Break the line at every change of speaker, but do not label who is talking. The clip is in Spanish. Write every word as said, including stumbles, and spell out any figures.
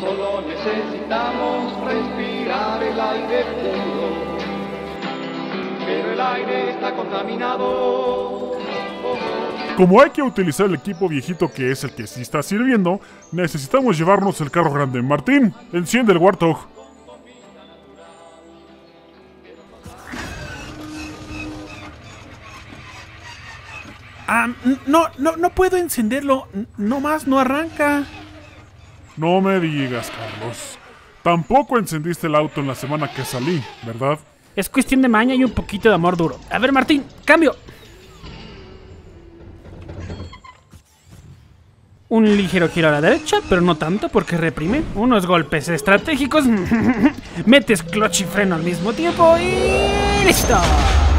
Solo necesitamos respirar el aire puro, pero el aire está contaminado. Oh, oh.
Como hay que utilizar el equipo viejito que es el que sí está sirviendo, necesitamos llevarnos el carro grande. Martín, enciende el Warthog.
Ah, no, no, no puedo encenderlo. No más, no arranca.
No me digas, Carlos. Tampoco encendiste el auto en la semana que salí, ¿verdad?
Es cuestión de maña y un poquito de amor duro. A ver, Martín, cambio. Un ligero giro a la derecha, pero no tanto porque reprime. Unos golpes estratégicos. Metes clutch y freno al mismo tiempo y ¡listo!